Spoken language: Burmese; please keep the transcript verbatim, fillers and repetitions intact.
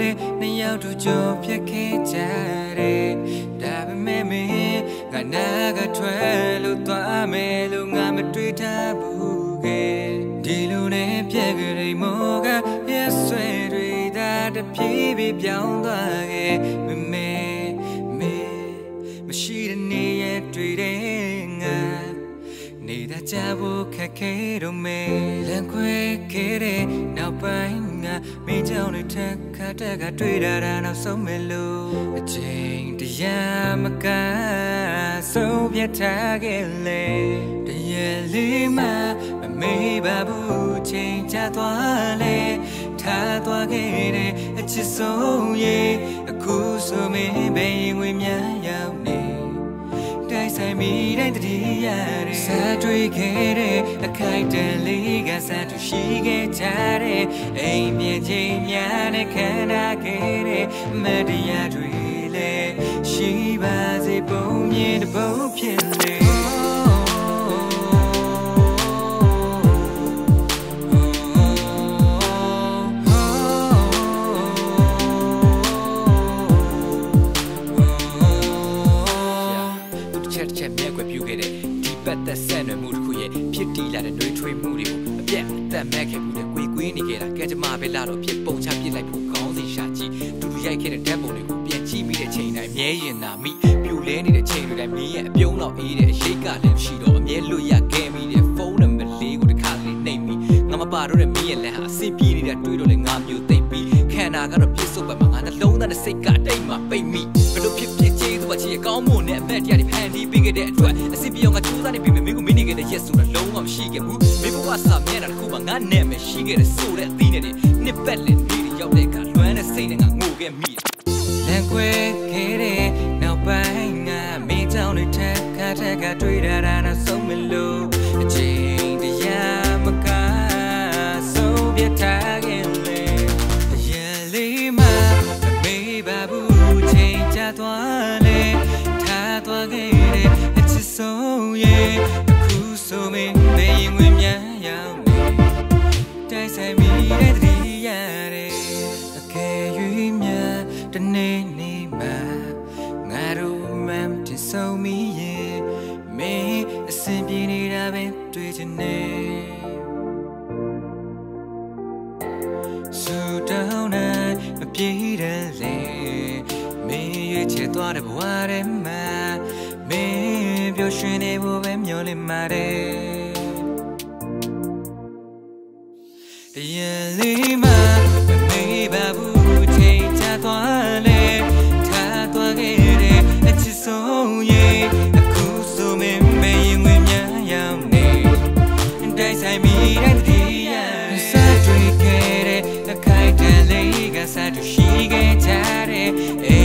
လေနှစ်ယောက်တို့ကြော်ပြက်ခဲ့ကြတယ်ဒါပေမဲ့မင်းငါနာကထွက်လို့သွားမယ်လို့ငါမတွေးထားဘူးခဲ့ဒီလိုနဲ့ပြက်ကြိမ်မောကရက်ဆွဲတွေသာတပြေးပြေးပြောင်းသွားခဲ့မမေမေမရှိတဲ့နေရတွေ့တဲ့ငါနေတာကြဖို့ခက်ခဲတော့မေလန်ခွဲခဲ့တဲ့နောက်ပိုင်းငါမင်းကြောင့်တစ်ထက်ခါတက်ကတွေ့တာနောက်ဆုံးမလို့အချိန်တရားမကဆုံးပြတ်ထားခဲ့လေတရေလေးမှမမေ့ပါဘူးချိန်ချသွားလေထားသွားခဲ့တဲ့အချစ်ဆုံးရဲ့အခုဆိုမင်းဘယ်ရင်ဝင်များရောက်နေတိုင်းဆိုင်မိတိုင်းတည်းရတယ်စားတွေ့ခဲ့တဲ့အခိုက်တန်လေးကစားသူရှိခဲ့ကြတဲ့အိမ်ပြင်ချိန်များနဲ့ခံထားခဲ့တဲ့အမတရားတွေလည်းရှိပါစေပုံမြင်တဲ့ပုံဖြစ်လေသက်ဆက်နွယ်မှုတစ်ခုရဲ့ဖြစ်တီးလာတဲ့နှွေးထွေးမှုတွေကိုအပြတ်အသက်မဲ့ခဲ့မှုတွေကွေကွေးနေကြတာကဲကြမှာပဲလာတော့ဖြစ်ပုံချပြစ်လိုက်ဖို့ကောင်းစီရှာကြည့်တူတူရိုက်ခဲ့တဲ့ဓာတ်ပုံတွေကိုပြန်ကြည့်မိတဲ့ချိန်တိုင်းမြဲရင်နာမိပြူလဲနေတဲ့ချိန်တွေတိုင်းမင်းရဲ့အပြုံးတော့အေးတဲ့အရှိတ်ကလည်းရှိတော့အမြဲလွတ်ရခဲ့မိတဲ့ဖုန်းနံပါတ်လေးကိုတစ်ခါလေးနှိပ်မိငါမပါတော့တဲ့မင်းရဲ့လက်ဟာအဆင်ပြေနေတာတွေးတော့လေငါမျိုးသိမ့်ပြီးခန္ဓာကတော့ပြစ်စုပ်ပဲမှာငါနှလုံးသားနဲ့စိတ်ကတိတ်မှပိတ်မိဘလို့ဖြစ်ဖြစ်ကျေးဇူးပါချီအကောင်းမွန်နဲ့အမတ်တရားတွေဖန်တီးပေးခဲ့တဲ့အတွက်အစီပြောင်းကကြိုးစားနေပြီမင်းကိုမင်းနေခဲ့တဲ့ရက်ဆိုတာလုံးဝမရှိခဲ့ဘူးမင်းဘဝစာမျက်နှာတစ်ခုမှာငါနဲ့မရှိခဲ့တဲ့ဆိုတဲ့အသီးနဲ့နှစ်ပတ်လည်နေရောက်တဲ့ကလွမ်းတဲ့စိတ်နဲ့ငါငိုခဲ့မိလန်ခွဲခဲ့တဲ့နောက်ပိုင်းငါမင်းကြောင့်တွေထက်ခါထက်ကတွေ့တာနောက်ဆုံးမလို့အချိန်တရားမကဆုံးပြထားခဲ့လေရလေးမှမေးပါဘူးချိန်ချသွားလေထားသွားခဲ့တဲ့အချစ်ဆုံးရဲ့အခုဆိုမင်းဘယ်ရင်ဝင်များရောက်နေတိုင်းဆိုင်မိတဲ့တည်းရတယ်အကယ်၍များတနေ့နေ့မှငါတို့မှမတင်ဆုံးမိရဲ့မင်းအစင်ပြေနေတာပဲတွေ့ချင်နေဆူတောင်းနိုင်မပြေတဲ့လေမင်းရဲ့ချစ်သွားတဲ့ဘဝထဲမှာမင်းပြောရွှင်နေဖို့ပဲမျှော်လင့်ပါတယ်တရလေးမှမမေ့ပါဘူးချိန်ချသွားလေထားသွားခဲ့တဲ့အချစ်ဆုံးရဲ့အခုဆိုမင်းမရင်ဝင်များရောက်နေတိုင်းဆိုင်မိတဲ့တည်းရစားတွေ့ခဲ့တဲ့အခိုက်တန်လေးကစားသူရှိခဲ့ကြတဲ့